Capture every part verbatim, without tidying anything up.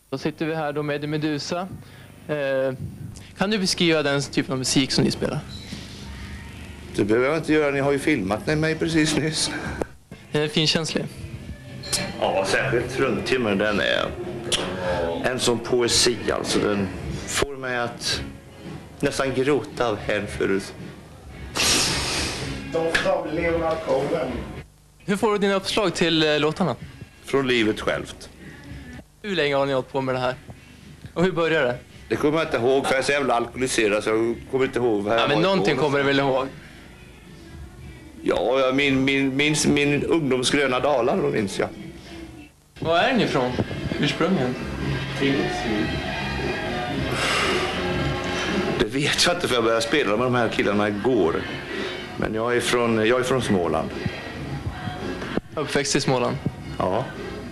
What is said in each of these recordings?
Då sitter vi här då med Medusa. Eh, kan du beskriva den typen av musik som ni spelar? Det behöver jag inte göra, ni har ju filmat med mig precis nyss. Den är finkänslig. Ja, särskilt Truntimmer, den är en sån poesi, alltså den får mig att nästan gråta av hänförelse. Doft av Leonard Cohen. Hur får du dina uppslag till eh, låtarna? Från livet självt. Hur länge har ni hållit på med det här? Och hur började det? Det kommer jag inte ihåg, för jag är så jävla alkoholiserad så jag kommer inte ihåg. Vad Ja, men någonting kommer du väl ihåg? Ja, jag min, min, minns min ungdomsgröna dalar, då minns jag. Var är ni ifrån? Ursprungligen? Det vet jag inte, för jag började spela med de här killarna igår. Men jag är från, jag är från Småland. Uppväxt i Småland? Ja.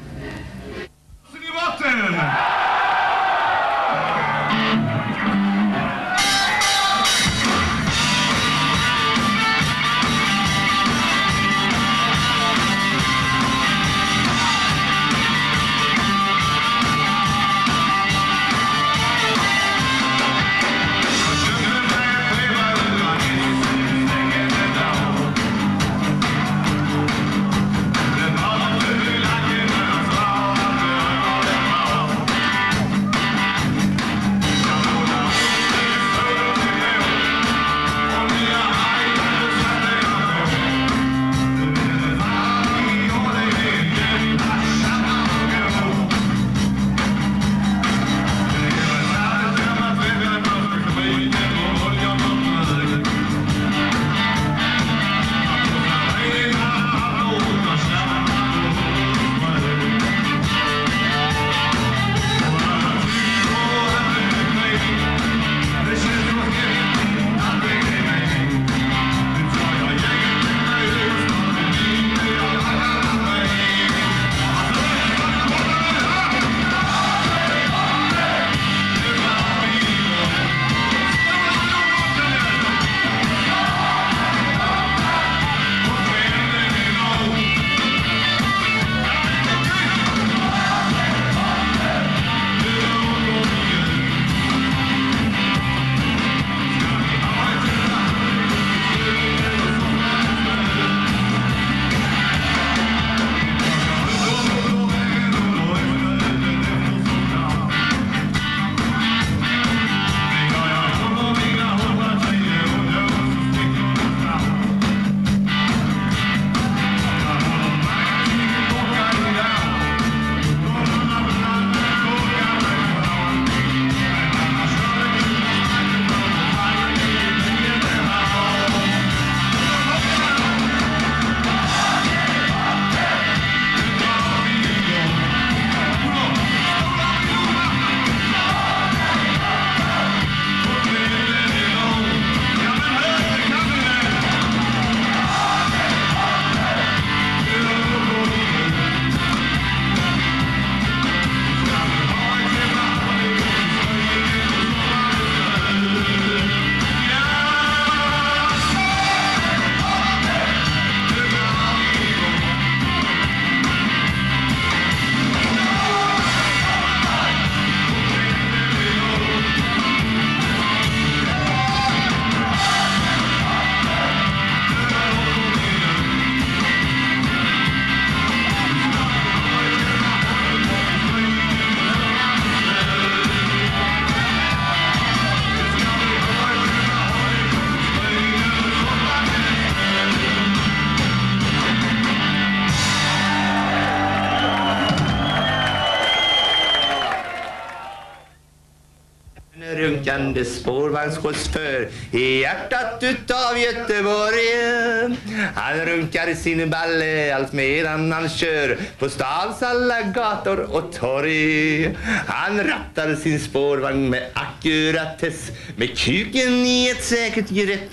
Runkande spårvagnschaufför i hjärtat utav Göteborg. Han runkar sin balle allt medan han kör på stans alla gator och torg. Han rattar sin spårvagn med ackuratess, med kuken i ett säkert grepp.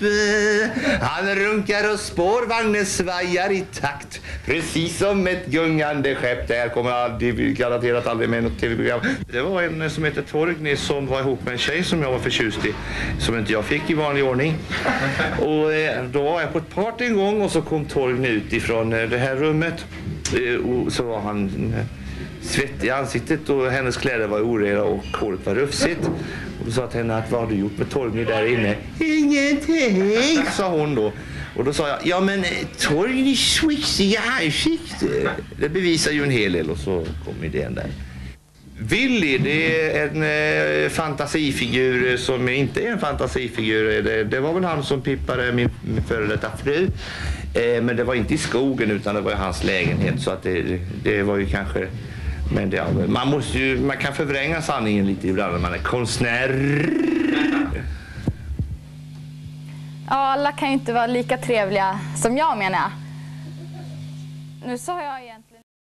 Han runkar och spårvagnen svajar i takt, precis som ett gungande skepp. Det här kommer aldrig, garanterat aldrig med något tv-program. Det var en som heter Torgny som var ihop med en tjej som jag var förtjust i, som inte jag fick i vanlig ordning. Och eh, då var jag på ett party en gång och så kom Torgny ut ifrån eh, det här rummet. Eh, och så var han eh, svettig i ansiktet och hennes kläder var oreda och håret var rufsigt. Och då sa jag till henne att vad har du gjort med Torgny där inne? Ingenting, sa hon då. Och då sa jag, ja men Torgny är swixig i ansiktet. Det bevisar ju en hel del och så kom idén där. Willy, det är en eh, fantasifigur som inte är en fantasifigur. Det, det var väl han som pippade min, min före detta fru. Eh, men det var inte i skogen utan det var i hans lägenhet. Så att det, det var ju kanske... Men det, man, måste ju, man kan förvränga sanningen lite ibland när man är konstnär. Ja, alla kan ju inte vara lika trevliga som jag, menar jag. Nu sa jag igen.